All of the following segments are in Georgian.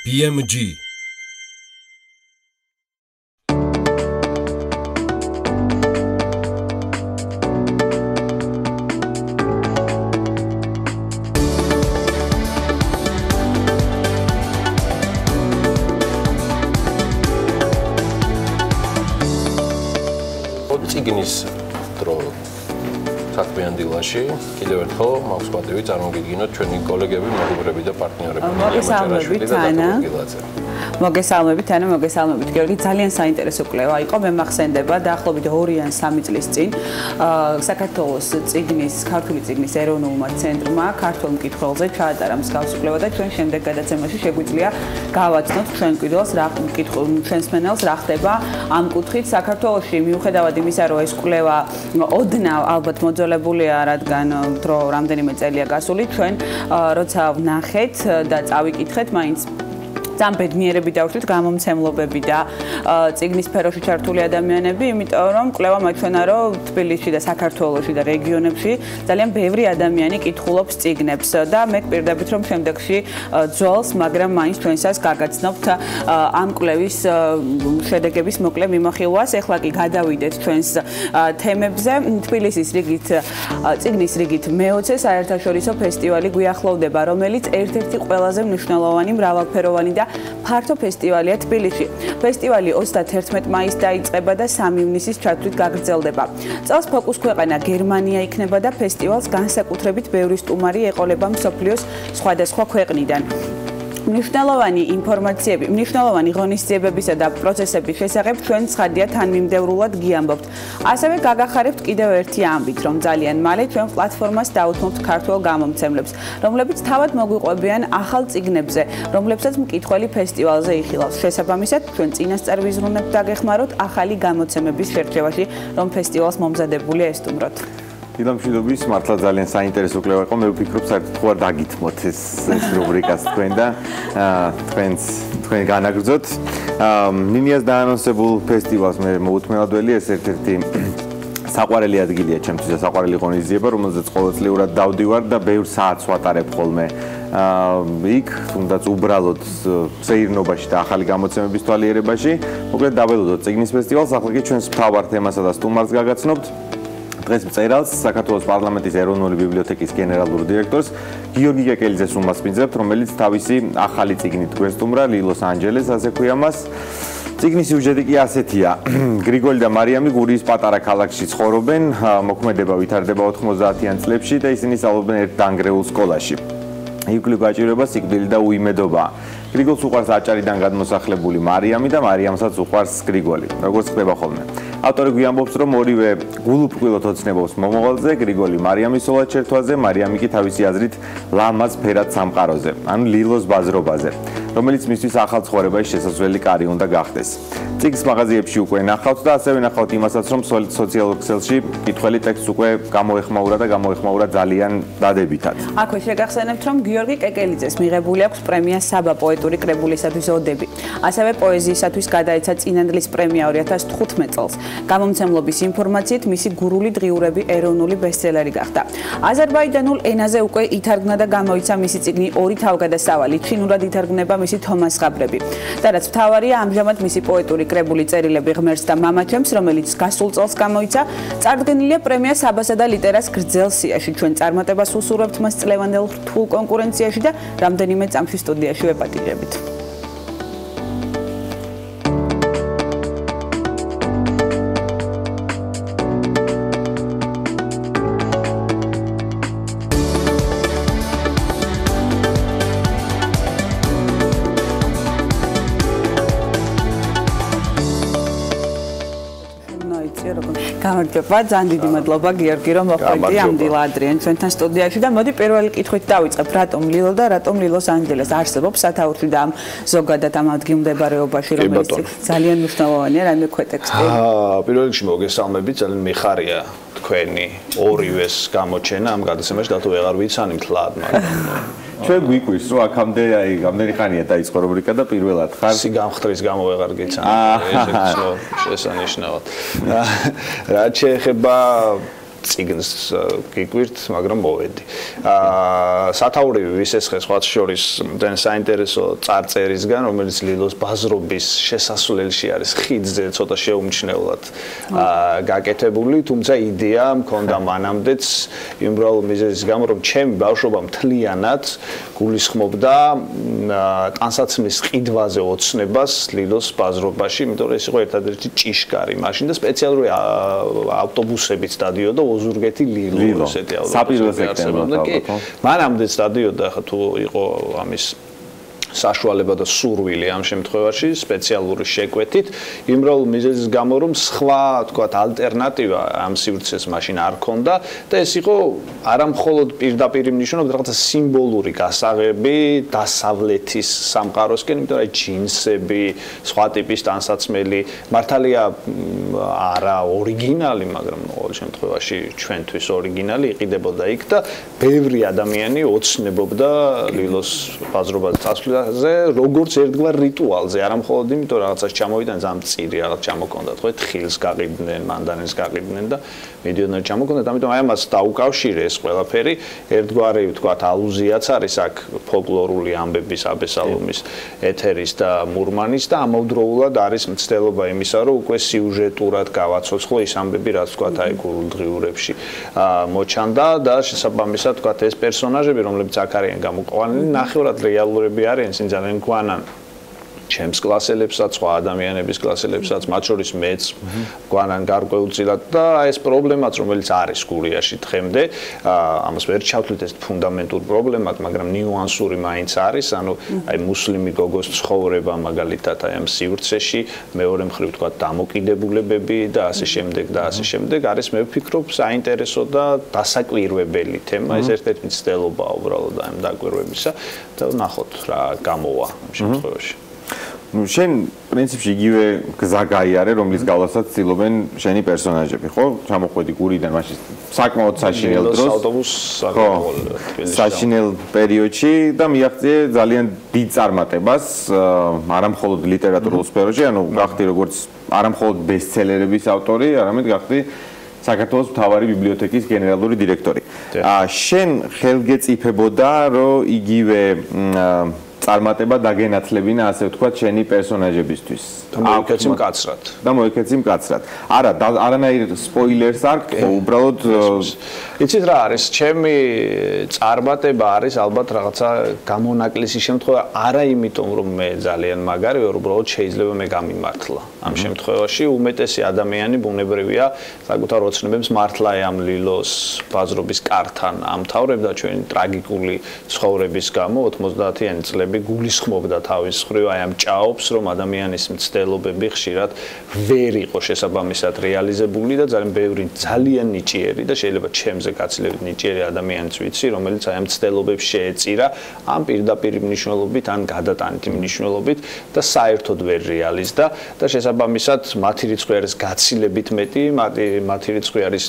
BMG წიგნის დრო საქმიანდილაში კიდევ ერთხელ მაქვს პატივი წარმოგიდგინოთ ჩვენი კოლეგები, მეგობრები და პარტნიორები. მოგესალმებით, ანა, მოგესალმებით. გიორგი, ძალიან საინტერესო კვლევა იყო. მე მახსენდება დაახლოებით 2 ან 3 წლის წინ საქართველოს ქართული წიგნის ეროვნულმა ცენტრმა ქართულ მკითხველზე ჩაატარა მსგავსი კვლევა და ჩვენ შემდეგ გადაცემაში შეგვიძლია გავაცნოთ ჩვენ კიდევს რა ჩვენს მენელს რა ხდება ამ კუთხით საქართველოში, მიუხედავად იმისა, რომ ეს კვლევა ოდნავ ალბათ მოძველებულია, რადგან დრო რამდენიმე წელია გასული, ჩვენ როცა ვნახეთ და წავიკითხეთ, მაინც ძალიან ბედნიერები დავშვით გამომცემლობები და წიგნის სფეროში ჩართული ადამიანები, იმიტომ რომ კვლევა მაჩვენა, რომ თბილისში და საქართველოში და რეგიონებში ძალიან ბევრი ადამიანი კითხულობს წიგნებს და მე გვპირდებით, რომ შემდეგში ძველს, მაგრამ მაინც ჩვენსაც გაგაცნობთ ამ კვლევის შედეგების მოკლე მიმოხილვას. ეხლა კი გადავიდეთ ჩვენს თემებზე. თბილისის რიგით წიგნის რიგით მე-20 საერთაშორისო ფესტივალი გვიახლოვდება, რომელიც ერთ-ერთი ყველაზე მნიშვნელოვანი, მრავალფეროვანი და ფართო ფესტივალია თბილისში. ფესტივალი 31 მაისს დაიწყება და 3 ივნისის ჩათვლით გაგრძელდება. წელს ფოკუს ქვეყანა გერმანია იქნება და ფესტივალს განსაკუთრებით ბევრი სტუმარი ეყოლება მსოფლიოს სხვადასხვა ქვეყნიდან. მნიშვნელოვანი ინფორმაციები, მნიშვნელოვანი ღონისძიებებისა და პროცესების შესახებ ჩვენ ცხადია თანმიმდევრულად გიამბობთ. ასევე გაგახარებთ კიდევ ერთი ამბით, რომ ძალიან მალე ჩვენ პლატფორმას დაუთმობთ ქართულ გამომცემლებს, რომლებიც თავად მოგვიყვებიან ახალ წიგნებზე, რომლებსაც მკითხველი ფესტივალზე იხილავს. შესაბამისად, ჩვენ წინასწარ ვიზრუნებთ დაგეხმაროთ ახალი გამოცემების შერჩევაში, რომ ფესტივალს მომზადებული ესტუმროთ. დილამშვიდობის, მართლა ძალიან საინტერესო კვლევა იყო. მე ვფიქრობ, საერთოდ ხო არ დაგითმოთ ეს რუბრიკას თქვენ და თქვენ განაგრძოთ. ნინიას დაანონსებულ ფესტივალს მე მოუთმევადველი, ეს ერთ-ერთი საყვარელი ადგილია ჩემთვის, საყვარელი ღონისძიება, რომელზეც ყოველწლიურად დავდივარ და ბევრ საათს ვატარებ ხოლმე იქ, თუნდაც უბრალოდ სეირნობაში და ახალი გამოცემების თვალიერებაში. მოკლედ დაველოდოთ წიგნის ფესტივალს, ახლა კი ჩვენს მთავარ თემასა და სტუმარს გაგაცნობთ. დღეს მწერალს, საქართველოს პარლამენტის ეროვნული ბიბლიოთეკის გენერალურ დირექტორს გიორგი კეკელიძეს უმასპინძლებთ, რომელიც თავისი ახალი წიგნით გვესტუმრა, ლილოს ანჯელეს, ასე ქვია მას. წიგნის სიუჟეტი კი ასეთია. გრიგოლი და მარიამი გურიის პატარა ქალაქში ცხოვრობენ, მოქმედება ვითარდება 90-იან წლებში და ისინი სწავლობენ ერთ დანგრეულ სკოლაში. იუკლი გაჭირვება სიკვდილი და უიმედობა. გრიგოლს უყვარს აჭარიდან გადმოსახლებული მარიამი და მარიამსაც უყვარს გრიგოლი. როგორც ხდება ხოლმე. ავტორი გვიამბობს, რომ ორივე გულუბრყვილოდ ოცნებობს მომავალზე, გრიგოლი მარიამის სოლად ჩერთვაზე, მარიამი კი თავისი აზრით ლამაზ ფერად სამყაროზე, ანუ ლილოს ბაზრობაზე, რომელიც მისთვის ახალ ცხოვრებაში შესაძლებელი კარი უნდა გახდეს. წიგნს მაღაზიებში უკვე ნახავთ და ასევე ნახავთ იმასაც, რომ სოციალურ ქსელში მკითხველი ტექსტს უკვე გამოეხმაურა ძალიან დადებითად. აქვე შეგახსენებთ, რომ გიორგი კეკელიძეს მიღებული აქვს პრემია საბა პოეტური კრებულისათვის ოდები. ასევე პოეზიისათვის გადაეცა წინანდლის პრემია 2015 წელს. გამომცემლობის ინფორმაციით მისი გურული დღიურები ეროვნული ბესტსელერი გახდა. აზერბაიჯანულ ენაზე უკვე ითარგმნა და გამოიცა მისი წიგნი ორი თავგადასავალი, ჩინურად ითარგმნება მისი თომას ღაბრები. და რაც მთავარია, ამჟამად მისი პოეტური კრებული წერილები ღმერთს და მამაჩემს, რომელიც გასულ წელს გამოიცა, წარდგენილია პრემია საბასა და ლიტერას გრძელ სიაში. ჩვენ წარმატებას უსურვებთ მას წლევანდელ რთულ კონკურენციაში და რამდენიმე წამში სტუდიაში ვეპატიჟებით. გამარჯობა, ძალიან დიდი მადლობა გიორგი, რომ მოხვედი ამ დილადრიან ჩვენთან სტუდიაში და მოდი პირველი კითხვით დავიწყებ, რატომ ლილო და რატომ ლილოს ანჯელეს არსებობს სათაურში და ამ ზოგადად ამ ადგილმდებარეობაში, რომელიც ძალიან მნიშვნელოვანია, რაიმე ქვეტექსტი. პირველ რიგში მოგესალმებით, ძალიან მიხარია თქვენი ორივეს გამოჩენა ამ გადაცემაში, და თუ ვეღარ ვიცანი მთლად, მაგრამ ჩვენ გვიკვირს, რომ აქამდე რამდენი ხანია დაიწყო რუბრიკა და პირველად ხარ გამხდრის გამო ვეღარ გიცანი. ესეც შესანიშნავად. რაც შეეხება წიგნს გიგვირთ, მაგრამ მოვედი. სათაურივი ვისესხე სხვათა შორის ძალიან საინტერესო წარწერისგან, რომელიც ლილოს ბაზრობის შესასვლელში არის ხიდზე ცოტა შეუმჩნევლად გაკეთებული, თუმცა იდეა მქონდა მანამდეც იმ უბრალოდ მიზეზის გამო, რომ ჩემი ბავშვობა მთლიანად გულისხმობდა ტანსაცმლის ყიდვაზე ოცნებას ლილოს ბაზრობაში, იმიტომ რომ ეს იყო ერთადერთი ჭიშკარი მაშინ და სპეციალური ავტობუსებიც დადიოდა ოზურგეთი ლილო ესეთი ავტობუსები. მანამდეც დადიოდა, ხა თუ იყო ამის საშუალება და სურვილი ამ შემთხვევაში სპეციალური შეკვეთით იმრავლ მიზეზის გამო რომ სხვა თქვათ ალტერნატივა ამ სივრცეს მაშინ არ ქონდა და ეს იყო არამხოლოდ პირდაპირ მნიშვნელობით რაღაცა სიმბოლური გასაღები დასავლეთის სამყაროსკენ, იმიტომ რომ ჯინსები, სხვა ტიპის ტანსაცმელი მართალია არა ორიგინალი, მაგრამ ყოველ შემთხვევაში ჩვენთვის ორიგინალი იყიდებოდა იქ და ბევრი ადამიანი ოცნებობდა ლილოს ბაზრობაზე წასვლა როგორც ერთგვარ რიტუალზე, არამხოლოდ იმიტომ რომ რაღაცას ჩამოვიდნენ ძალიან მწირი რაღაც ჩამოქონდათ, ხო, თხილს გაყიდნენ, მანდანეს გაყიდნენ და მედიონერ ჩამოქონდათ, ამიტომ აი ამას დაუკავშირე ეს ყველაფერი, ერთგვარი ვთქვათ ალუზიაც არის აქ ფოლკლორული ამბების აბესალომის ეთერის და მურმანის და ამავდროულად არის მცდელობა იმისა, რომ უკვე სიუჟეტურად გავაცოცხლო ის ამბები, რაც ვთქვათ აი გულდღიურებში მოჩანდა და შესაბამისად ვთქვათ ეს პერსონაჟები, რომლებიც აქ არიან გამოყვანილი, ნახევრად რეალურები არიან, ისინი ძალიან გვანან ჩემს კლასელებსაც, სხვა ადამიანების კლასელებსაც, მათ შორის მეც გვანან გარკვეულწილად და ეს პრობლემაც, რომელიც არის გურიაში დღემდე, ამას ვერ ჩავთვლით ეს ფუნდამენტურ პრობლემად, მაგრამ ნიუანსური მაინც არის, ანუ აი მუსლიმი გოგოს ცხოვრება მაგალითად აი ამ სივრცეში, მეორე მხრივ თქვა დამოკიდებულებები და ასე შემდეგ არის მე ვფიქრობ საინტერესო და დასაკვირვებელი თემა, ეს ერთ-ერთი მცდელობაა უბრალოდ ამ დაკვირვებისა და ნახოთ რა გამოვა ამ შემთხვევაში. ნუ შენ პრინციპში იგივე გზა გაიარე, რომლის გავლასაც ცდილობენ შენი პერსონაჟები, ხო? ჩამოხვედი გურიდან მაშინ საკმაოდ საშინელ დროს. საშინელ პერიოდში და მიაღწიე ძალიან დიდ წარმატებას, არამხოლოდ ლიტერატურულ სფეროში, ანუ გახდი როგორც არამხოლოდ ბესტსელერების ავტორი, არამედ გახდი საქართველოს მთავარი ბიბლიოთეკის გენერალური დირექტორი. შენ ხელგეწიფებოდა, რომ იგივე წარმატება დაგენათლებინა, ასე ვთქვათ, შენი პერსონაჟებისთვის. და მოიქეცი მკაცრად. არა, არანაირ სპოილერს არ გქო, უბრალოდ იცით რა არის, ჩემი წარმატება არის ალბათ რაღაცა გამონაკლისი შემთხვევა, არა იმიტომ რომ მე ძალიან მაგარი ვარ, უბრალოდ შეიძლება მე გამიმართლა. ამ შემთხვევაში უმეტესი ადამიანი ბუნებრივია საკუთარ ოცნებებს მართლა ამ ლილოს ბაზრობის კართან ამთავრებდა ჩვენი ტრაგიკული ცხოვრების გამო 90-იანი წლები გულისხმობდა თავის მხრივ აი ამ ჭაობს, რომ ადამიანის მცდელობები ხშირად ვერ იყო შესაბამისად რეალიზებული და ძალიან ნიჭიერი და შეიძლება ჩემზე გაცილებით ნიჭიერი ადამიანიც ვიცი, რომელიც აი ამ მცდელობებს შეეწირა ამ პირდაპირ მნიშვნელობით ან გადატანითი მნიშვნელობით და საერთოდ ვერ რეალიზდა და შესაბამისად მათი რიცხვი არის გაცილებით მეტი, მათი რიცხვი არის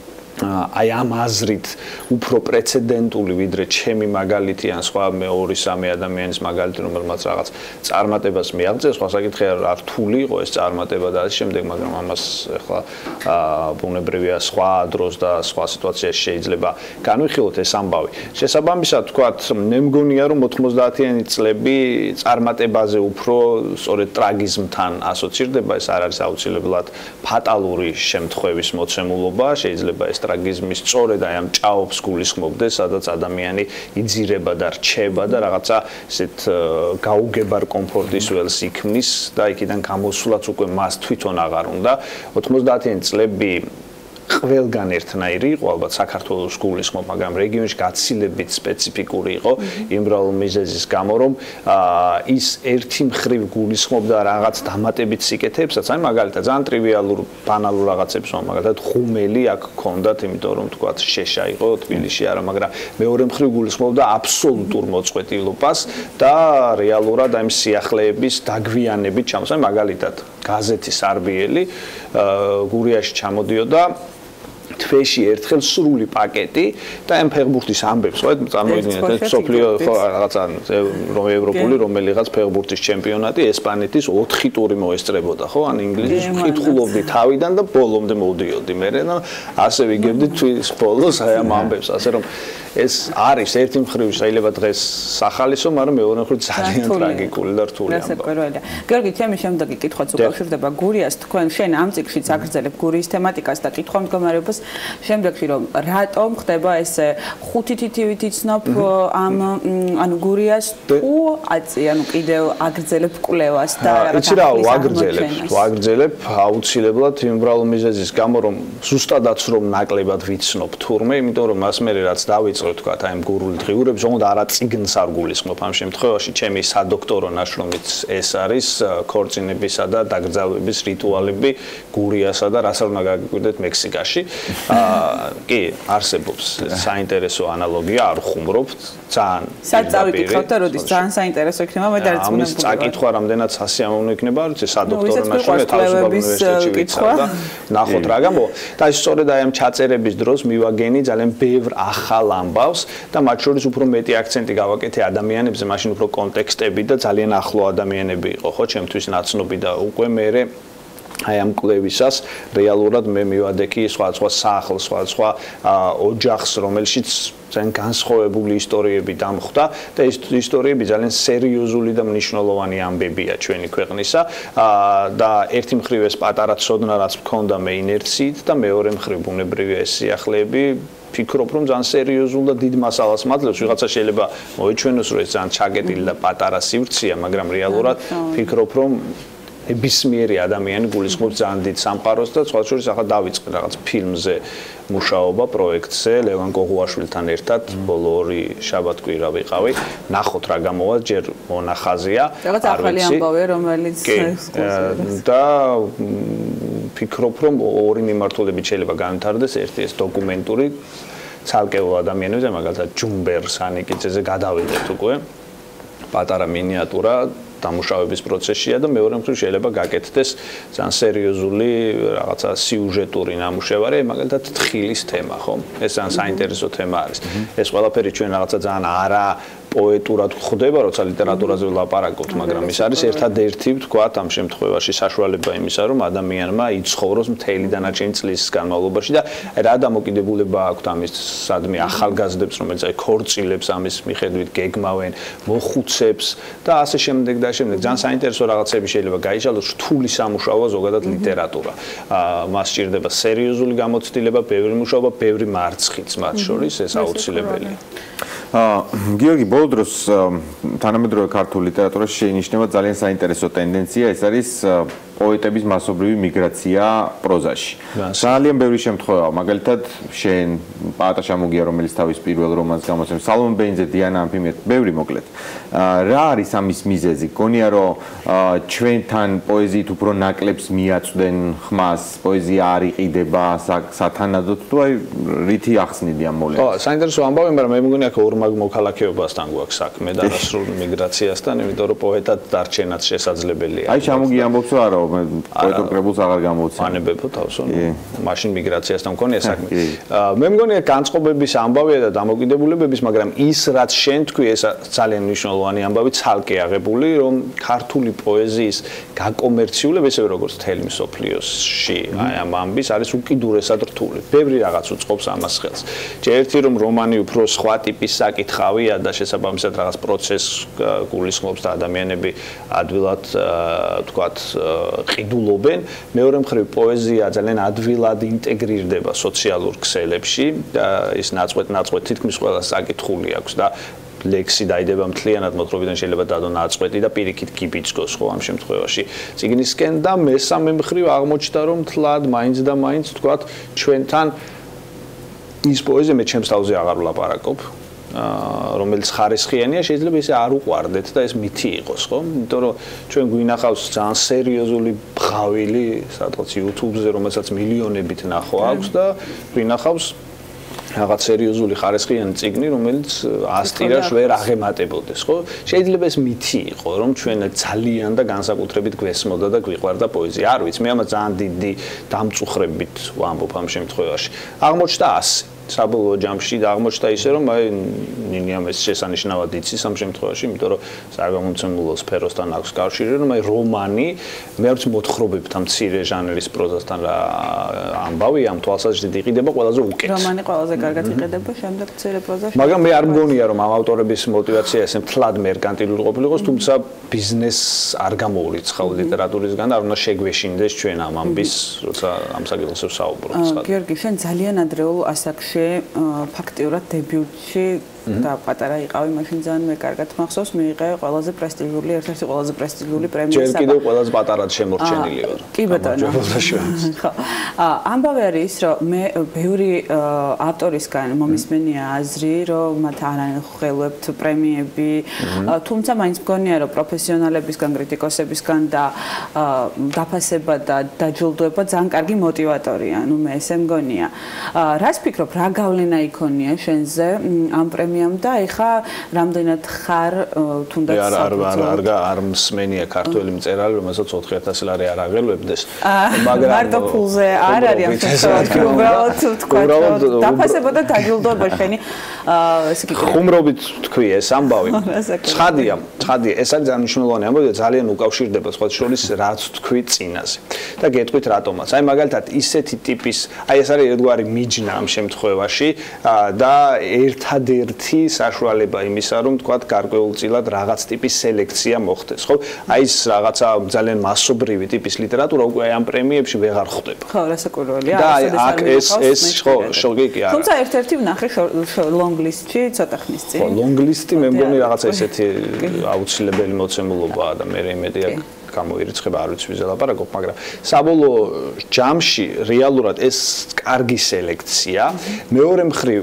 აი ამ აზრით უფრო პრეცედენტული ვიდრე ჩემი მაგალითი ან სხვა მეორე-სამი ადამიანის მაგალითი, რომელმაც რაღაც წარმატებას მიაღწია, სხვა საკითხია რა რთული იყო ეს წარმატება და ასე შემდეგ, მაგრამ ამას ახლა ბუნებრივია სხვა დროს და სხვა სიტუაციაში შეიძლება განვიხილოთ ეს ამბავი. შესაბამისად, თქვათ, მე მგონია რომ 90-იანი წლები წარმატებაზე უფრო სწორედ ტრაგიზმთან ასოცირდება, ეს არ არის აუცილებლად ფატალური შემთხვევის მოცემულობა, შეიძლება ეს ტრაგიზმის სწორედ აი ამ ჭაობს გულისხმობდეს, სადაც ადამიანი იძირება და რჩება და რაღაცა ესეთ გაუგებარ კომფორტის ველს იქმნის და იქიდან გამოსვლაც უკვე მას თვითონ აღარ უნდა. 90-იანი წლები ყველგან ერთნაირი იყო, ალბათ საქართველოს გულისხმობ, მაგრამ რეგიონში გაცილებით სპეციფიკური იყო იმ მიზეზის გამო, რომ ის ერთი მხრივ გულისხმობდა რაღაც დამატებით სიკეთეებსაც, აი მაგალითად ძალიან ტრივიალურ ბანალურ რაღაცებს, მაგალითად ხუმელი აქ ქონდათ, იმიტომ რომ თქვათ შეშა იყო თბილისში არა, მაგრამ მეორე მხრივ გულისხმობდა აბსოლუტურ მოწყვეტილობას და რეალურად აი სიახლეების დაგვიანებით ჩამოსა, მაგალითად გაზეთი სარბიელი გურიაში ჩამოდიოდა თვეში ერთხელ სრული პაკეტი და ამ ფეხბურთის ამბებს ხო წარმოიდგინეთ სოფლიო რაღაცა ევროპული რომელიღაც ფეხბურთის ჩემპიონატი ესპანეთის 4 ტური მოესწრებოდა ხო ან ინგლისის კითხულობდი თავიდან და ბოლომდე მოვდიოდი მე და ასე ვიგებდი თვის ბოლოს აი ამ ამბებს ასე რომ ეს არის ერთი მხრივ შეიძლება დღეს სახალისო მაგრამ მეორე მხრივ ძალიან ტრაგიკული და რთული ამბავი. გიორგი, ჩემი შემდეგი კითხვაც უკავშირდება გურიას. თქვენ შენ ამ ციკლშიც აგრძელებ გურიის თემატიკას და კითხვა მდგომარეობას შემდეგში რომ რატომ ხდება ეს ხუთი თითივით იცნობ ამ ანუ გურიას თუ ანუ კიდევ აგრძელებ კვლევას და იცი რა ვაგრძელებ აუცილებლად იმ უბრალო მიზეზის გამო რომ ზუსტადაც რომ ნაკლებად ვიცნობ თურმე იმიტომ რომ მას მე რაც დავიწყე თქვა აი ამ გურული დღიურებს ზოგადად არა წიგნს არ გულისხმობ ამ შემთხვევაში ჩემი სადოქტორო ნაშრომიც ეს არის ქორწინებისა და დაკრძალვების რიტუალები გურიასა და რასაც უნდა გაგიკვირდეთ მექსიკაში. კი, არსებობს საინტერესო ანალოგია, არ ხუმრობთ, ძალიან. სად წავიკითხავთ და როდის ძალიან საინტერესო იქნება, მე დარწმუნებული. ამის წაკითხვა რამდენად სასიამოვნო იქნება, როცა სადოქტორო ნაშრომი თავისუფალ უნივერსიტეტში ვიცავ და ნახოთ რა გამო. და ის სწორედ აი ამ ჩაწერების დროს მივაგენი ძალიან ბევრ ახალ ამბავს და მათ შორის უფრო მეტი აქცენტი გავაკეთე ადამიანებზე, მაშინ უფრო კონტექსტები და ძალიან ახლო ადამიანები იყო, ხო, ჩემთვის ნაცნობი და უკვე მე აი ამ კვლევისას რეალურად მე მივადექი სხვა სახლს, სხვა ოჯახს, რომელშიც ძალიან განსხვავებული ისტორიები დამხვდა და ეს ისტორიები ძალიან სერიოზული და მნიშვნელოვანი ამბებია ჩვენი ქვეყნისა და ერთი მხრივ ეს პატარა ცოდნა რაც მქონდა მე ინერციით და მეორე მხრივ ბუნებრივია ეს სიახლეები ფიქრობ რომ ძალიან სერიოზულ და დიდ მასალას მაძლევს ვიღაცა შეიძლება მოიჩვენოს რომ ეს ძალიან ჩაგეტილი და პატარა სივრცეა მაგრამ რეალურად ფიქრობ რომ ნებისმიერი ადამიანი გულისხმობს ძალიან დიდ სამყაროს და სხვა შორის ახლა დავიწყე რაღაც ფილმზე მუშაობა პროექტზე ლევან კოღუაშვილთან ერთად ბოლო 2 შაბათ-კვირა ვიყავი ნახოთ რა გამოვა ჯერ მონახაზია რაღაც ახალი ამბავია რომელიც და ფიქრობ რომ ორი მიმართულებით შეიძლება განვითარდეს ერთი ეს დოკუმენტური ცალკეულ ადამიანებზე მაგალითად ჯუმბერ სანიკიძეზე გადავიდეთ უკვე პატარა მინიატურა დამუშავების პროცესია და მეორე მხრივ შეიძლება გაკეთდეს ძალიან სერიოზული რაღაცა სიუჟეტური ნამუშევარი, მაგალითად თხილის თემა, ხო? ეს ძალიან საინტერესო თემა არის. ეს ყველაფერი ჩვენ რაღაცა ძალიან არა პოეტურად ხდება, როცა ლიტერატურაზე ვლაპარაკობთ, მაგრამ ის არის ერთადერთი, ვთქვათ, ამ შემთხვევაში საშუალება იმისა, რომ ადამიანმა იცხოვროს მთელი დანარჩენი წლის განმავლობაში და რა დამოკიდებულება აქვს ამის სადმე ახალგაზრდებს, რომელიც აი ქორწილებს ამის მიხედვით გეგმავენ, მოხუცებს და ასე შემდეგ და შემდეგ. ძალიან საინტერესო რაღაცები შეიძლება გაიჟალოს, რთული სამუშაოა ზოგადად ლიტერატურა. მას სჭირდება სერიოზული გამოცდილება, ბევრი მუშაობა, ბევრი მარცხიც მათ შორის, ეს აუცილებელია. გიორგი, ბოლო დროს თანამედროვე ქართულ ლიტერატურაში შეინიშნება ძალიან საინტერესო ტენდენცია, ეს არის პოეტების მასობრივი მიგრაცია პროზაში. ძალიან ბევრი შემთხვევაა, მაგალითად, შენ პაატა შამუგია, რომელიც თავის პირველ რომანს გამოსცემს, სალომონ ბეინძე, დიანა ამფიმიეთ, ბევრი მოკლედ. რა არის ამის მიზეზი? გონია, რომ ჩვენთან პოეზიით უფრო ნაკლებს მიაწვდენ ხმას, პოეზია არ იყიდება სათანადოდ, თუ აი რითი ახსნიდი ამ მოვლენას? ხო, საინტერესო ამბავი, მაგრამ მე მგონია, რომ ორ მოქალაქეობასთან გვაქვს საქმე და სრულ მიგრაციასთან, იმიტომ რომ პოეტად დარჩენაც შესაძლებელია. აი შამუგია ამბობს, რომ არა პოეტურ კრებულს აღარ გამოვცემ. ანებებო თავსო, მაშინ მიგრაციასთან მქონია საქმე. მე მგონია განწყობების ამბავია და დამოკიდებულებების, მაგრამ ის რაც შენ თქვი, ეს ძალიან მნიშვნელოვანი ამბავი, ცალკე აღებული, რომ ქართული პოეზიის გაკომერციულება, ისევე როგორც მთელი მსოფლიოში, აი ამ ამბის არის უკიდურესად რთული. ბევრი რაღაც უწყობს ამას ხელს. ერთი რომ რომანი უფრო სხვა ტიპის საკითხავია და შესაბამისად რაღაც პროცესს გულისხმობს და ადამიანები ადვილად თქვათ ყიდულობენ, მეორე მხრივ პოეზია ძალიან ადვილად ინტეგრირდება სოციალურ ქსელებში და ის ნაწყვეტ თითქმის ყველა საკითხული აქვს და ლექსი დაიდება მთლიანად მოთხრობიდან შეიძლება დადო ნაწყვეტი და პირიქით გიბიძგოს ხო ამ შემთხვევაში წიგნისკენ და მესამე მხრივ აღმოჩნდა რომ თლად მაინც და მაინც თქვათ ჩვენთან ის პოეზია მე ჩემს თავზე აღარ ვლაპარაკობ რომელიც ხარისხიანია შეიძლება ისე არ უყვარდეთ და ეს მითი იყოს ხო იმიტომ რომ ჩვენ გვინახავს ძალიან სერიოზული ბღავილი სადღაც YouTube-ზე რომელსაც მილიონებით ნახვა აქვს და გვინახავს რაღაც სერიოზული ხარისხიანი წიგნი, რომელიც 100 ტირაჟს ვერ აღემატებოდეს, ხო? შეიძლება ეს მითი იყო, რომ ჩვენ ძალიან და განსაკუთრებით გვესმოდა და გვიყვარდა პოეზია. არ ვიცი, მე ამას ძალიან დიდი დამწუხრებით ვამბობ ამ შემთხვევაში. აღმოჩნდა 100 საბოლოო ჯამში და აღმოჩნდა ისე რომ აი ნინიამ ეს შესანიშნავად იცის ამ შემთხვევაში, იმიტომ რომ საგამომცემლო სფეროსთან აქვს კავშირი, რომ აი რომანი მე არც მოთხრობებთ ამ მცირე ჟანრის პროზასთან რა ამბავი ამ თვალსაზრისით იყიდება ყველაზე უკეთ. რომანი ყველაზე კარგად იყიდება შემდეგ მცირე პროზაში. მაგრამ მე არ მგონია რომ ამ ავტორების мотиваცია ესე მთლად მერკანტილური ყოფილიყოს, თუმცა ბიზნესს არ გამოურიცხავ ლიტერატურისგან, არ უნდა შეგვეშინდეს ჩვენ ამ ამბის, როცა ამ საკითხზე ვსაუბრობთ. გიორგი, შენ ძალიან ადრეულ ასაკში ფაქტიურად დებიუტში და პატარა იყავი, მაშინ ძალიან მე კარგად მახსოვს, მიიღე ყველაზე პრესტიჟული, ერთ-ერთი ყველაზე პრესტიჟული პრემია. ჯერ კიდევ ყველაზე პატარად შემორჩენილი ვარ. კი ბატონო. ხო. ამბავი არის ის, რომ მე ბევრი ავტორისგან მომისმენია აზრი, რომ მათ არ აღხელვებთ პრემიები, თუმცა მაინც მგონია, რომ პროფესიონალებისგან, კრიტიკოსებისგან და დაფასება და დაჯილდოება ძალიან კარგი мотиваტორია. ნუ მე ესე მგონია. რას ფიქრობ, რა გავლენა იქონია შენზე ამ პრემიამ და ეხა რამდენად ხარ თუნდაც არ მსმენია ქართველი მწერალი, რომელსაც 4000 ლარი არ აღელვებდეს, მაგრამ მარტო ფულზე არ არის ამ შემთხვევაში, უბრალოდ თქვა, დაფასება და დაჯილდოება შენი ესე იგი ხუმრობით თქვი ეს ამბავი. ცხადია, ეს არის ძალიან მნიშვნელოვანი ამბავი და ძალიან უკავშირდება სხვა შორის რაც თქვი წინაზე. და გეტყვით რატომაც. აი მაგალითად ისეთი ტიპის, აი ეს არის ერთგვარი მიჯნა ამ შემთხვევაში და ერთადერთი საშუალება იმისა, რომ თქვა გარკვეულწილად რაღაც ტიპის სელექცია მოხდეს, ხო? აი ეს რაღაცა ძალიან მასობრივი ტიპის ლიტერატურა უკვე ამ პრემიებში ვეღარ ხდება. ხო, რასაკვირველია. და აქ ეს ხო, შოგი კი არა. თუმცა ერთ-ერთი ვნახე ლონგლისტში ცოტა ხნის წინ. ხო, ლონგლისტი მე მგონი რაღაცა ესეთი აუცილებელი მოცემულობაა და მე იმედი აქვს გამოირიცხება, არ ვიცი ვიზე ლაპარაკობ, მაგრამ საბოლოო ჯამში რეალურად ეს კარგი სელექცია. მეორე მხრივ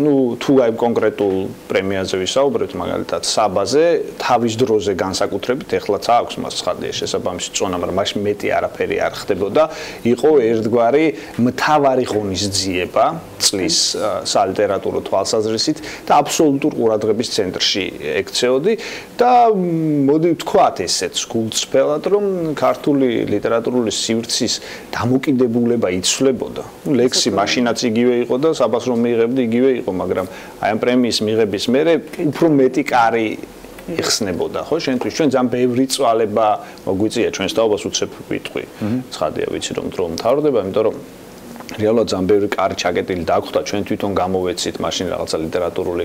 თუ აი კონკრეტულ პრემიაზე ვისაუბრებთ, მაგალითად საბაზე, თავის დროზე განსაკუთრებით, ეხლაც აქვს მას ცხადია შესაბამისი წონა, მაგრამ მაშინ მეტი არაფერი არ ხდებოდა, იყო ერთგვარი მთავარი ღონისძიება წლის სალიტერატურო თვალსაზრისით და აბსოლუტურ ყურადღების ცენტრში ექცეოდი და მოდი ვთქვათ ესეც გულწრფელად, რომ ქართული ლიტერატურული სივრცის დამოკიდებულება იცვლებოდა. ლექსი მაშინაც იგივე იყო და საბას რომ მიიღებდი იგივე იყო, მაგრამ აი ამ პრემიის მიღების მერე უფრო მეტი კარი იხსნებოდა, ხო? შენთვის ჩვენ ძალიან ბევრი წვალება მოგვიწია ჩვენს თაობას უცებ ვიტყვი. ცხადია ვიცი რომ დრო მთავრდება, იმიტომ რომ რეალურად ძალიან ბევრი კარი ჩაკეტილი დაგვხვდა, ჩვენ თვითონ გამოვეცით მაშინ რაღაცა ლიტერატურული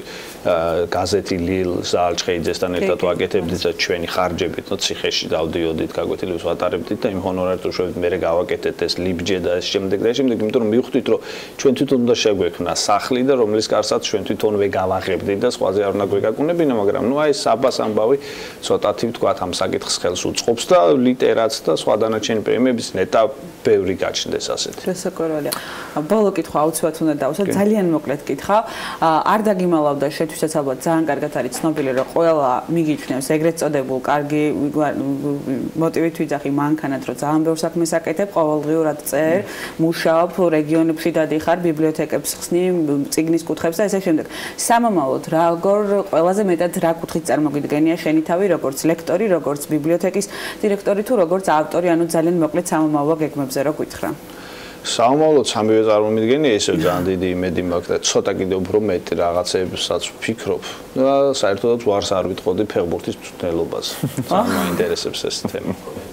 გაზეთი ლილ ზაალჩხეიძესთან ერთად ვაკეთებდით და ჩვენი ხარჯებით ციხეში დავდიოდით, გაკვეთილებს ვატარებდით და იმ ჰონორარებს უშვებდით, მერე გავაკეთეთ ეს ლიბჯე და ეს შემდეგ და შემდეგ, იმიტომ რომ მივხვდით, რომ ჩვენ თვითონ უნდა შეგვექმნა სახლი და რომლის კარსაც ჩვენ თვითონვე გავაღებდით და სხვაზე არ უნდა გვეკაკუნებინა, მაგრამ ნუ აი საბას ამბავი ცოტათი ვთქვათ ამ საკითხს ხელს უწყობს და ლიტერაც და სხვა დანარჩენი პრემიების ნეტა ბევრი გაჩნდეს ასეთი. შესაკვირველია. ბოლო კითხვა აუცილებლად უნდა დავუსვა, ძალიან მოკლედ კითხავ. არ დაგიმალავ და შეთვისაც ალბათ ძალიან კარგად არის ცნობილი, რომ ყველა მიგიჩნევს ეგრეთ წოდებულ კარგი მოტივით ვიძახი მანქანად, რომ ძალიან ბევრ საქმეს აკეთებ, ყოველდღიურად წერ, მუშაობ, რეგიონებში დადიხარ, ბიბლიოთეკებს ხსნი, წიგნის კუთხებს და ესე შემდეგ. სამომავლოდ როგორ ყველაზე მეტად რა კუთხით წარმოგიდგენია შენი თავი, როგორც ლექტორი, როგორც ბიბლიოთეკის დირექტორი თუ როგორც ავტორი, ანუ ძალიან მოკლედ სამომავლო გეგმებზე რო გითხრა. სამომავლოდ სამივე წარმომიდგენია, ესე ძალიან დიდი იმედი მაქვს და ცოტა კიდევ უფრო მეტი რაღაცებსაც ვფიქრობ და საერთოდაც ვარს არ ვიტყოდი ფეხბურთის მწვრთნელობაზე. ძალიან მაინტერესებს ეს თემა.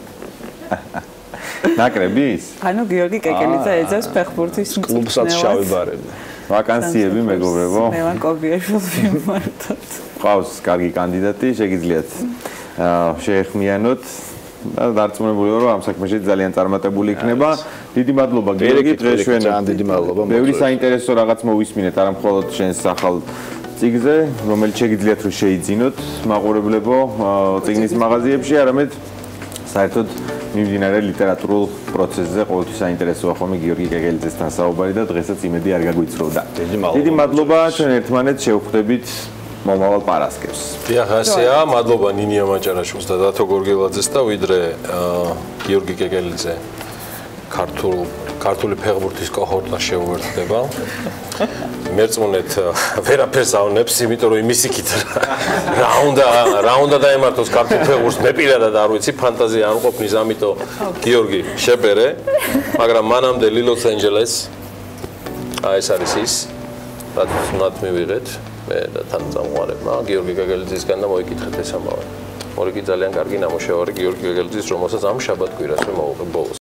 ნაკრების? ანუ გიორგი კეკელიძე ეძებს ფეხბურთის მწვრთნელობას. კლუბსაც შავიბარები. ვაკანსიები მეგობრებო. ლევან კობიაშვილი მიმართოთ. ყავს კარგი კანდიდატი, შეგიძლიათ შეეხმიანოთ. და დარწმუნებულია რომ ამ საქმეში ძალიან წარმატებული იქნება. დიდი მადლობა გიორგი, დღეს ჩვენ ძალიან დიდი მადლობა. ბევრი საინტერესო რაღაც მოვისმინეთ, არა მხოლოდ შენს ახალ წიგნზე, რომელიც შეგიძლიათ რომ შეიძინოთ მაყურებლებო წიგნის მაღაზიებში, არამედ საერთოდ მიმდინარე ლიტერატურულ პროცესზე ყოველთვის საინტერესოა ხოლმე გიორგი კეკელიძესთან საუბარი და დღესაც იმედი არ გაგვიცროვდა. დიდი მადლობა, ჩვენ ერთმანეთს შევხვდებით მომავალ პარასკევს. დიახ, ასეა, მადლობა ნინია მაჭარაშვილს და დათო გორგელაძეს და ვიდრე გიორგი კეკელიძე ქართულ ქართული ფეხბურთის კოჰორტა შეუერთდება. მერწმუნეთ ვერაფერს ავნებს, იმიტომ რომ იმის იქით რა უნდა დაემართოს ქართულ ფეხბურთს, მე პირადად არ ვიცი, ფანტაზია არ მყოფნის, ამიტომ გიორგი შეპერე, მაგრამ მანამდე ლოს ანჯელეს ეს არის ის, რაც უნდათ მივიღეთ, მე და თან წამყვარებმა, გიორგი გაგელიძისგან და მოიკითხეთ ეს ამბავი. მორიგი ძალიან კარგი ნამუშევარი გიორგი გაგელიძის, რომელსაც ამ შაბათ-კვირას მე მოვუღებ ბოლოს.